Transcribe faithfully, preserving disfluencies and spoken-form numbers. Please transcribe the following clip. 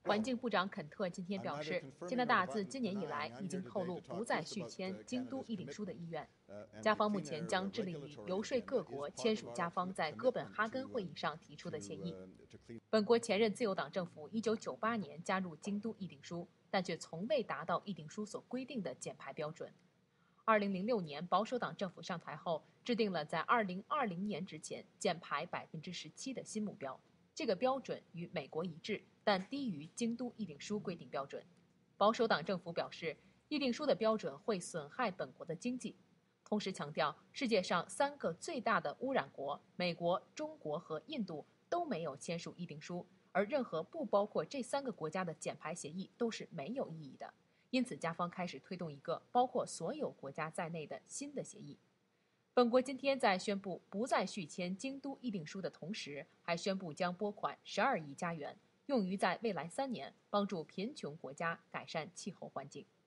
环境部长肯特今天表示，加拿大自今年以来已经透露不再续签京都议定书的意愿。加方目前将致力于游说各国签署加方在哥本哈根会议上提出的协议。本国前任自由党政府一九九八年加入京都议定书，但却从未达到议定书所规定的减排标准。二零零六年保守党政府上台后，制定了在二零二零年之前减排百分之十七的新目标。这个标准与美国一致，但低于京都议定书规定标准。保守党政府表示，议定书的标准会损害本国的经济，同时强调世界上三个最大的污染国美国、中国和印度都没有签署议定书，而任何不包括这三个国家的减排协议都是没有意义的。因此，加方开始推动一个包括所有国家在内的新的协议。本国今天在宣布不再续签京都议定书的同时，还宣布将拨款十二亿加元，用于在未来三年帮助贫穷国家改善气候环境。